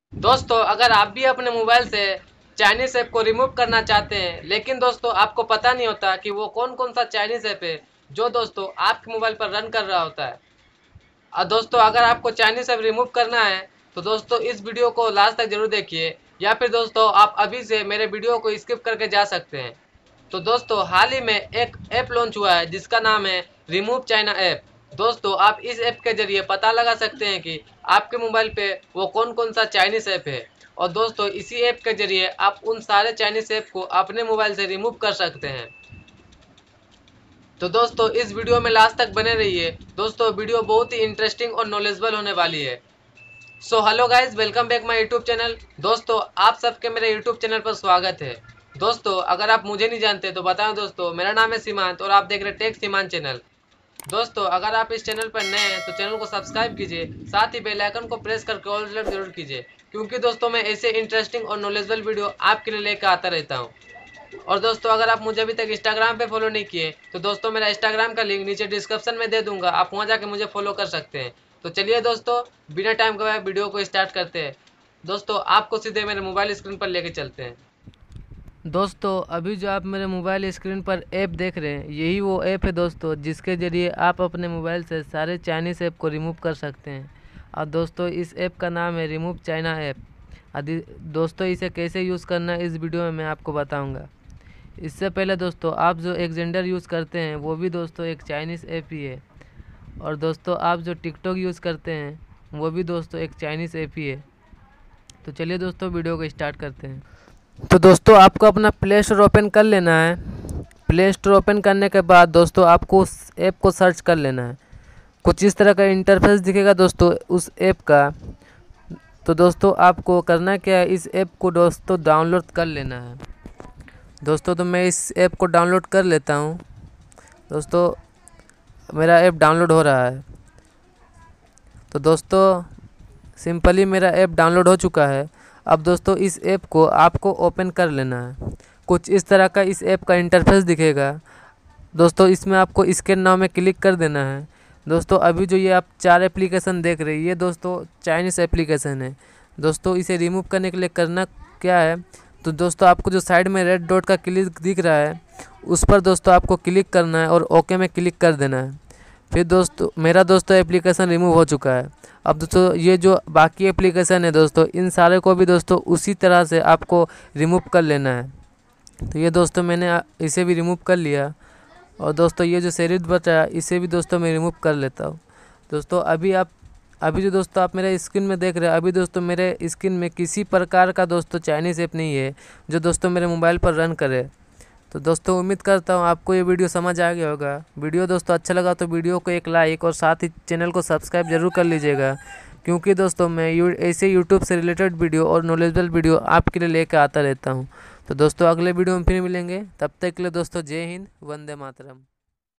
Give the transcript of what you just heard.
दोस्तों अगर आप भी अपने मोबाइल से चाइनीज ऐप को रिमूव करना चाहते हैं, लेकिन दोस्तों आपको पता नहीं होता कि वो कौन कौन सा चाइनीज ऐप है जो दोस्तों आपके मोबाइल पर रन कर रहा होता है। और दोस्तों अगर आपको चाइनीज ऐप रिमूव करना है तो दोस्तों इस वीडियो को लास्ट तक जरूर देखिए, या फिर दोस्तों आप अभी से मेरे वीडियो को स्किप करके जा सकते हैं। तो दोस्तों हाल ही में एक ऐप लॉन्च हुआ है जिसका नाम है रिमूव चाइना ऐप। दोस्तों आप इस ऐप के जरिए पता लगा सकते हैं कि आपके मोबाइल पे वो कौन कौन सा चाइनीज ऐप है, और दोस्तों इसी ऐप के जरिए आप उन सारे चाइनीज ऐप को अपने मोबाइल से रिमूव कर सकते हैं। तो दोस्तों इस वीडियो में लास्ट तक बने रहिए। दोस्तों वीडियो बहुत ही इंटरेस्टिंग और नॉलेजेबल होने वाली है। So hello guys, welcome back my YouTube channel. दोस्तों आप सबके मेरे यूट्यूब चैनल पर स्वागत है। दोस्तों अगर आप मुझे नहीं जानते तो बताएं दोस्तों, मेरा नाम है सीमांत और आप देख रहे टेक सीमांत चैनल। दोस्तों अगर आप इस चैनल पर नए हैं तो चैनल को सब्सक्राइब कीजिए, साथ ही बेल आइकन को प्रेस करके ऑल सेलेक्ट जरूर कीजिए, क्योंकि दोस्तों मैं ऐसे इंटरेस्टिंग और नॉलेजेबल वीडियो आपके लिए लेकर आता रहता हूँ। और दोस्तों अगर आप मुझे अभी तक इंस्टाग्राम पे फॉलो नहीं किए तो दोस्तों मेरा इंस्टाग्राम का लिंक नीचे डिस्क्रिप्शन में दे दूंगा, आप वहां जाके मुझे फॉलो कर सकते हैं। तो चलिए दोस्तों बिना टाइम गवाए वीडियो को स्टार्ट करते हैं। दोस्तों आपको सीधे मेरे मोबाइल स्क्रीन पर लेके चलते हैं। दोस्तों अभी जो आप मेरे मोबाइल स्क्रीन पर ऐप देख रहे हैं, यही वो ऐप है दोस्तों जिसके ज़रिए आप अपने मोबाइल से सारे चाइनीज़ ऐप को रिमूव कर सकते हैं। और दोस्तों इस ऐप का नाम है रिमूव चाइना ऐप। दोस्तों इसे कैसे यूज़ करना है इस वीडियो में मैं आपको बताऊंगा। इससे पहले दोस्तों आप जो एक्जेंडर यूज़ करते हैं वो भी दोस्तों एक चाइनीज़ ऐप ही है, और दोस्तों आप जो टिकटॉक यूज़ करते हैं वो भी दोस्तों एक चाइनीज़ ऐप ही है। तो चलिए दोस्तों वीडियो को स्टार्ट करते हैं। तो दोस्तों आपको अपना प्ले स्टोर ओपन कर लेना है। प्ले स्टोर ओपन करने के बाद दोस्तों आपको उस ऐप को सर्च कर लेना है। कुछ इस तरह का इंटरफेस दिखेगा दोस्तों उस ऐप का। तो दोस्तों आपको करना क्या है, इस ऐप को दोस्तों डाउनलोड कर लेना है। दोस्तों तो मैं इस ऐप को डाउनलोड कर लेता हूँ। दोस्तों मेरा ऐप डाउनलोड हो रहा है। तो दोस्तों सिंपली मेरा ऐप डाउनलोड हो चुका है। अब दोस्तों इस ऐप को आपको ओपन कर लेना है। कुछ इस तरह का इस ऐप का इंटरफेस दिखेगा दोस्तों। इसमें आपको स्कैन नाउ में क्लिक कर देना है। दोस्तों अभी जो ये आप 4 एप्लीकेशन देख रहे हैं ये दोस्तों चाइनीज़ एप्लीकेशन है। दोस्तों इसे रिमूव करने के लिए करना क्या है, तो दोस्तों आपको जो साइड में रेड डॉट का क्लिक दिख रहा है उस पर दोस्तों आपको क्लिक करना है और ओके में क्लिक कर देना है। फिर दोस्तों मेरा दोस्तों एप्लीकेशन रिमूव हो चुका है। अब दोस्तों ये जो बाकी एप्लीकेशन है दोस्तों इन सारे को भी दोस्तों उसी तरह से आपको रिमूव कर लेना है। तो ये दोस्तों मैंने इसे भी रिमूव कर लिया, और दोस्तों ये जो सीरीज बचा है इसे भी दोस्तों मैं रिमूव कर लेता हूँ। दोस्तों अभी जो दोस्तों आप मेरे स्क्रीन में देख रहे हैं, अभी दोस्तों मेरे स्क्रीन में किसी प्रकार का दोस्तों चाइनीज़ ऐप नहीं है जो दोस्तों मेरे मोबाइल पर रन करे। तो दोस्तों उम्मीद करता हूँ आपको ये वीडियो समझ आ गया होगा। वीडियो दोस्तों अच्छा लगा तो वीडियो को एक लाइक और साथ ही चैनल को सब्सक्राइब जरूर कर लीजिएगा, क्योंकि दोस्तों मैं ऐसे यूट्यूब से रिलेटेड वीडियो और नॉलेजेबल वीडियो आपके लिए लेकर आता रहता हूँ। तो दोस्तों अगले वीडियो में फिर मिलेंगे, तब तक के लिए दोस्तों जय हिंद, वंदे मातरम।